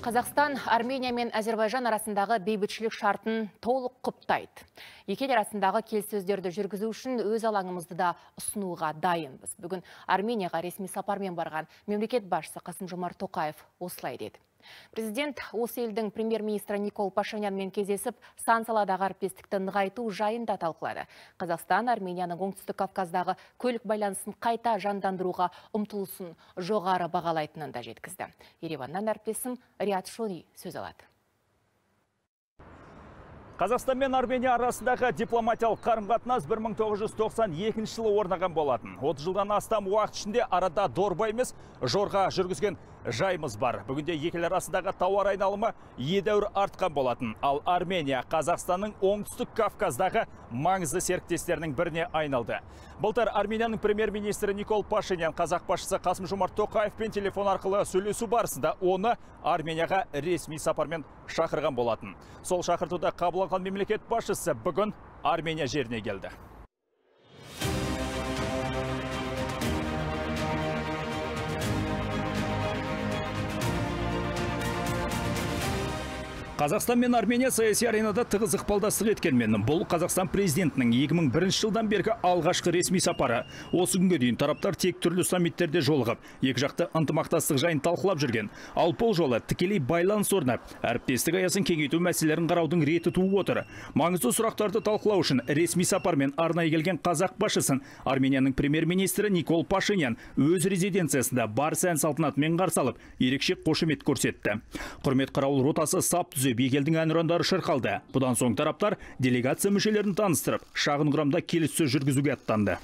Қазақстан, Армения мен Әзербайжан арасындағы бейбітшілік шартын толық құптайды. Екі ел арасындағы келіссөздерді жүргізу үшін өз алаңымызды да ұсынуға дайынбыз. Бүгін Арменияға ресми сапармен барған мемлекет басшысы Қасым-Жомарт Тоқаев осылай деді. Президент осы елдің премьер-министрі Никол Пашинянмен кездесіп, сан саладағы әріптестікті нығайту жайында талқылады. Қазақстан Арменияның оңтүстік Кавказдағы көлік байланысын қайта жандандыруға ұмтылысын жоғары бағалайтынын да жеткізді. Ереваннан әріптесім Риат Шони сөз алады. Қазақстан мен Армения арасындағы дипломатиялық қарым-қатынас 1992 жылы орнаған болатын. 30 жылдан астам уақыт ішінде арада дорба емес, жорға жүргізген жайымыз бар. Бүгінде екі ел арасындағы тауар айналымы едәуір артқан болатын. Ал Армения Қазақстанның оңтүстік Кавказдағы маңызды серіктестерінің біріне айналды. Былтыр Арменияның премьер-министрі Никол Пашинян қазақ басшысы Қасым-Жомарт Тоқаевпен телефон арқылы сөйлесу барысында оны Арменияға ресми сапармен шақырған болатын. Сол шақыртуда қабыл алған мемлекет басшысы бүгін Армения жеріне келді. Қазақстан мен Армения саяси аренада тығыз ықпалдастық еткенмен, бұл Қазақстан президентінің 2001 жылдан бергі алғашқы ресми сапары. Осы күнге дейін тараптар тек түрлі саммиттерде жолығып, екі жақты ынтымақтастық жайын талқылап жүрген. Ал бұл жолы тікелей байланыс орнап, әріптестік аясын кеңейту мәселелерін қараудың реті туып отыр. Маңызды сұрақтарды талқылау үшін ресми сапармен арнайы келген қазақ басшысын Арменияның премьер-министрі Никол Пашинян өз резиденциясында бар сән салтанатымен қарсы алып, ерекше қошемет көрсетті. Құрмет қарауыл ротасы сап Бекелдің әнұрандары шырқалды. Бұдан соң тараптар делегация мүшелерін таныстырып, шағын құрамда келіссөз жүргізуге аттанды.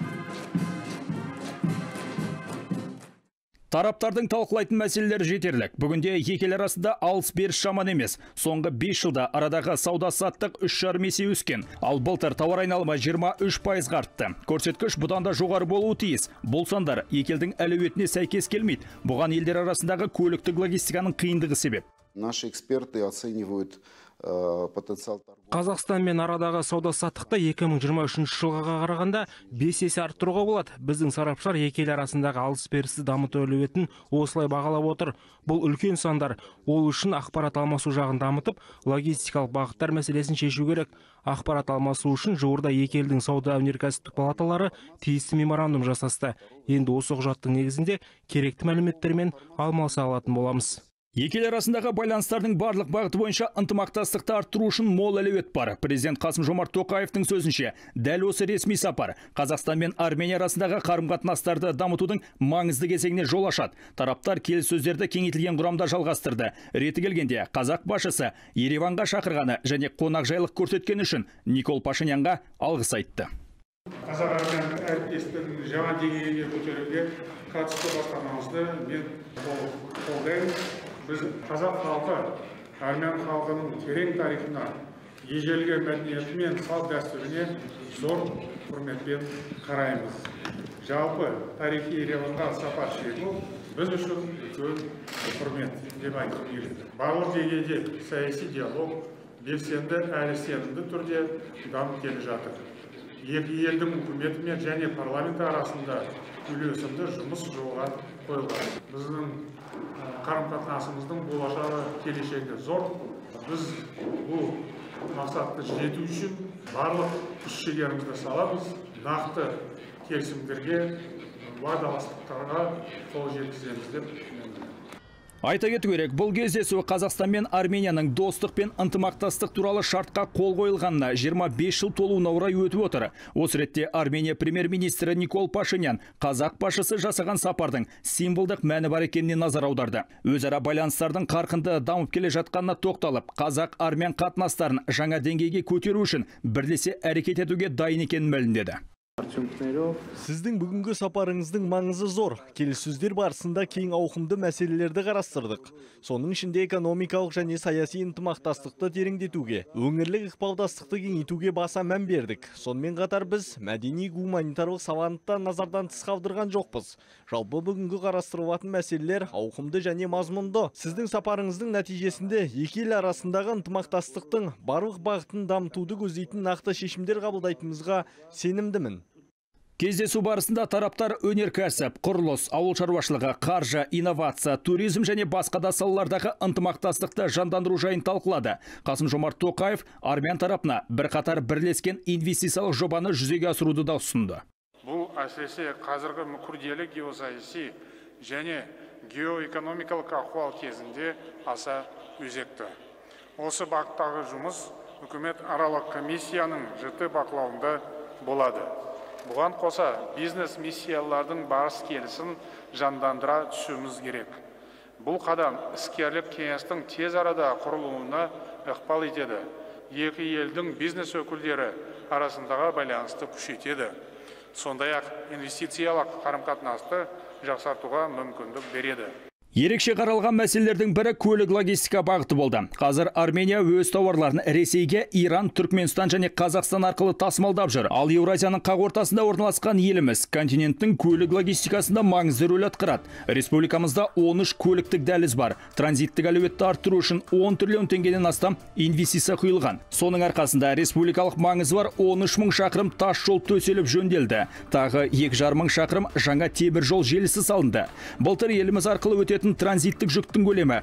Тараптардың талқылайтын мәселелері жетерлік. Бүгінде екі ел арасында алыс-беріс жаман емес. Соңғы 5 жылда арадағы сауда-саттық 3,5 есе өскен. Ал былтыр тауар айналымы 23% артты. Көрсеткіш бұдан да жоғары болуы тиіс. Бұл сандар екі елдің әлеуетіне сәйкес келмейді. Бұған елдер арасындағы көліктік логистиканың қиындығы себеп. Наши эксперты оценивают потенциал торговли. Қазақстан мен арадағы сауда-саттықты 2023 жылға қарағанда 5 есе арттыруға болады. Біздің сарапшылар екі ел арасындағы алыс-берісті дамыту әлеуетін осылай бағалап отыр. Бұл үлкен сандар. Ол үшін ақпарат алмасу жағын дамытып, логистикалық бағыттар мәселесін шешу керек. Ақпарат алмасу үшін жуырда екі елдің сауда-өнеркәсіптік палаталары тиісті меморандум жасасты. Енді осы құжаттың негізінде керекті мәліметтермен алмаса алатын боламыз. Екі ел арасындағы байланыстардың барлық бағыты бойынша ынтымақтастықты арттыру үшін мол әлеует бар. Президент Қасым-Жомарт Тоқаевтың сөзінше, дәл осы ресми сапар Қазақстан мен Армения арасындағы қарым-қатынастарды дамытудың маңызды кезеңіне жол ашады. Тараптар келіссөздерді кеңейтілген құрамда жалғастырды. Реті келгенде қазақ басшысы Ереванға шақырғаны және қонақжайлық көрсеткен үшін Никол Пашинянға алғыс айтты. Қазақ-армян әріптестігін жаңа деңгейге көтеруге қатысты бастамаңызды мен қолдаймын. Біз қазақ халқы, армян халқының терең тарихына, ежелгі мәдениеті мен салт дәстүріне зор құрметпен қараймыз. Жалпы тарихи Ереванға сапар шегу біз үшін үлкен құрмет деп айтқым келеді. Барлық деңгейде саяси диалог белсенді әрі сенімді түрде дамып келе жатыр. Екі елдің үкіметі және парламент арасында үйлесімді жұмыс жолға қойылған. Біздің қарым-қатынасымыздың болашағы келешегі зор. Біз бұл мақсатты жету үшін барлық күш-жігерімізді саламыз. Нақты келісімдерге, уағдаластықтарға қол жеткіземіз деп Айта кету керек, бұл кездесу Қазақстан мен Арменияның достық пен ынтымақтастық туралы шартқа қол қойылғанына 25 жыл толуына орай өтіп отыр. Осы ретте Армения премьер-министрі Никол Пашинян қазақ басшысы жасаған сапардың символдық мәні бар екеніне назар аударды. Өзара байланыстардың қарқынды дамып келе жатқанына тоқталып, қазақ-армян қатынастарын жаңа деңгейге көтеру үшін бірлесе әрекет етуге дайын екенін мәлімдеді. Сіздің бүгінгі сапарыңыздың маңызы зор. Келіссөздер барысында кең ауқымды мәселелерді қарастырдық. Соның ішінде экономикалық және саяси ынтымақтастықты тереңдетуге, өңірлік ықпалдастықты кеңейтуге баса мән бердік. Сонымен қатар біз мәдени-гуманитарлық саланы назардан тыс қалдырған жоқпыз. Жалпы бүгінгі қарастырылатын мәселелер ауқымды және мазмұнды. Сіздің сапарыңыздың нәтижесінде екі ел арасындағы ынтымақтастықтың барлық бағытын дамытуды көздейтін нақты шешімдер қабылдайтынымызға сенімдімін. Кездесу барысында тараптар өнеркәсіп, құрылыс, ауыл шаруашылығы, қаржы, инновация, туризм және басқа да салалардағы ынтымақтастықты жандандыру жайын талқылады. Қасым-Жомарт Тоқаев армян тарапына бірқатар бірлескен инвестициялық жобаны жүзеге асыруды да ұсынды. Бұл әсіресе қазіргі күрделі геосаяси және геоэкономикалық ахуал кезінде аса өзекті. Осы бағыттағы жұмыс үкімет аралық комиссияның жіті бақылауында болады. Бұған қоса бизнес миссиялардың барыс келісін жандандыра түсуіміз керек. Бұл қадам іскерлік кеңестің тез арада құрылуына ықпал етеді. Екі елдің бизнес өкілдері арасындағы байланысты күшейтеді. Сондай-ақ инвестициялық қарым-қатынасты жақсартуға мүмкіндік береді. Ерекше қаралған мәселелердің бірі көлік логистика бағыты болды. Қазір Армения өз тауарларын Ресейге, Иран, Түркменстан және Қазақстан арқылы тасымалдап жүр. Ал Еуразияның қақ ортасында орналасқан еліміз континенттің көлік логистикасында маңызды рөл атқарады. Республикамызда 13 көліктік дәліз бар. Транзиттік әлеуетті арттыру үшін 10 триллион теңгеден астам инвестиция құйылған. Соның арқасында республикалық маңызы бар 13 мың шақырым тас жол төселіп жөнделді. Тағы 2,5 мың шақырым жаңа темір жол желісі салынды. Былтыр еліміз арқылы өтетін транзиттік жүктің көлемі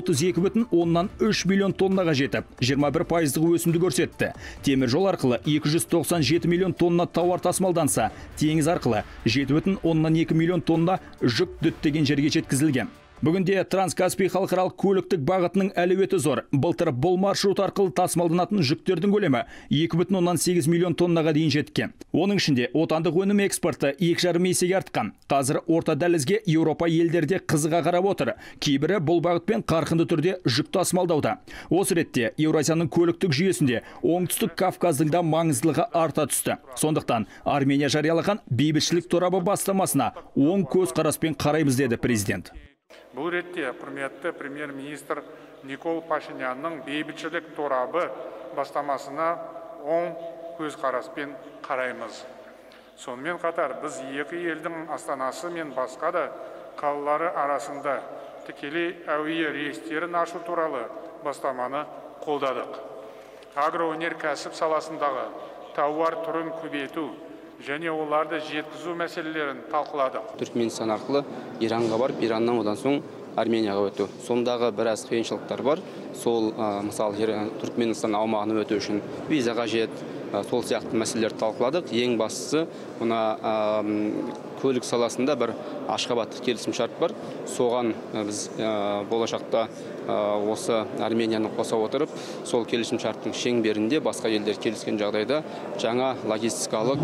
32,3 миллион тоннаға жетіп, 21% өсімді көрсетті. Темір жол арқылы 297 миллион тонна тауар тасымалданса, теңіз арқылы 7,2 миллион тонна жүк діттеген жерге жеткізілген. Бүгінде Транскаспий халықаралық көліктік бағытының әлеуеті зор. Былтыр бұл маршрут арқылы тасымалданатын жүктердің көлемі 2,8 миллион тоннаға дейін жеткен. Оның ішінде отандық өнім экспорты 2,5 есеге артқан. Қазір орта дәлізге Еуропа елдерде қызыға қарап отыр. Кейбірі бұл бағытпен қарқынды түрде жүк тасымалдауда. Осы ретте Еуразияның көліктік жүйесінде оңтүстік Кавказдың да маңыздылығы арта түсті. Сондықтан Армения жариялаған бейбітшілік торабы бастамасына оң көзқараспен қараймыз деді президент. Бұл ретте құрметті премьер-министр Никол Пашинянның бейбітшілік торабы бастамасына оң көзқараспен қараймыз. Сонымен қатар біз екі елдің астанасы мен басқа да қалалары арасында тікелей әуе рейстерін ашу туралы бастаманы қолдадық. Агроөнеркәсіп саласындағы тауар түрін көбейту және оларды жеткізу мәселелерін талқыладық. Түркменстан арқылы Иранға барып, Ираннан одан соң Арменияға өту. Сондағы біраз қиыншылықтар бар. Сол мысалы Түркменстан аумағына өту үшін виза қажет, сол сияқты мәселелерді талқыладық. Ең бастысы мына көлік саласында бір Ашхабадтық келісімшарт бар. Соған біз болашақта осы Арменияны қоса отырып, сол келісімшарттың шеңберінде басқа елдер келіскен жағдайда жаңа логистикалық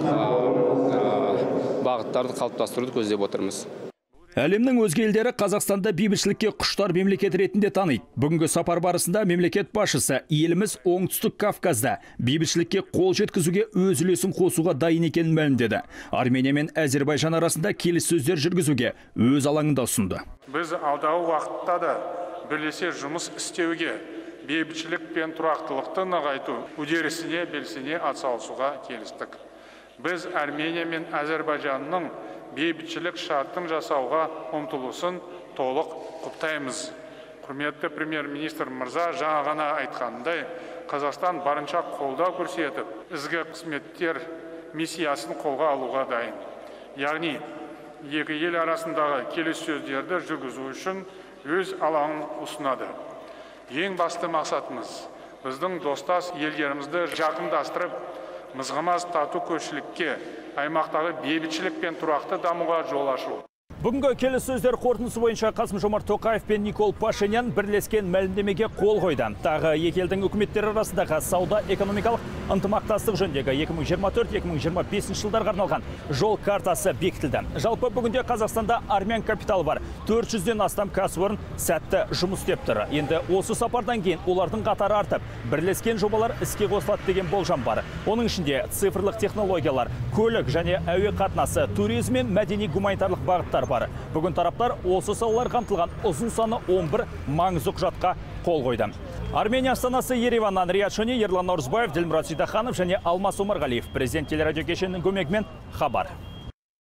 бағыттарды қалыптастыруды көздеп отырмыз. Әлемнің өзге елдері Қазақстанды бейбітшілікке құштар мемлекет ретінде таниды. Бүгінгі сапар барысында мемлекет басшысы еліміз оңтүстік Кавказда бейбітшілікке қол жеткізуге өз үлесін қосуға дайын екенін мәлімдеді. Армения мен Әзербайжан арасында келіссөздер жүргізуге өз алаңында ұсынды. Біз алдағы уақытта да бірлесе жұмыс істеуге, бейбітшілік пен тұрақтылықты нығайту үдерісіне белсене атсалысуға келістік. Біз Армения мен Әзербайжанның бейбітшілік шартын жасауға ұмтылысын толық құптаймыз. Құрметті премьер-министр мырза жаңа ғана айтқанындай, Қазақстан барынша қолдау көрсетіп, ізгі қызметтер миссиясын қолға алуға дайын. Яғни, екі ел арасындағы келіссөздерді жүргізу үшін өз алаңын ұсынады. Ең басты мақсатымыз біздің достас елдерімізді жақындастырып, мызғымас тату көршілікке, аймақтағы бейбітшілік пен тұрақты дамуға жол ашу. Бүгінгі келіссөздер қорытындысы бойынша Қасым-Жомарт Тоқаев пен Никол Пашинян бірлескен мәлімдемеге қол қойды. Тағы екі елдің үкіметтері арасындағы сауда-экономикалық ынтымақтастық жөніндегі 2024-2025 жылдарға арналған жол картасы бекітілді. Жалпы бүгінде Қазақстанда армян капиталы бар 400-ден астам кәсіпорын сәтті жұмыс істеп тұр. Енді осы сапардан кейін олардың қатары артып, бірлескен жобалар іске қосылады деген болжам бар. Оның ішінде цифрлық технологиялар, көлік және әуе қатынасы, туризм мен мәдени-гуманитарлық бағыттар бар. Бүгін тараптар осы салалар қамтылған ұзын саны 11 маңызды құжатқа қол қойды. Армения астанасы Ереваннан Риат Шони, Ерлан Наурызбаев, Ділмұрат Сейдаханов және Алмас Омарғалиев президент телерадио кешенінің көмегімен хабар.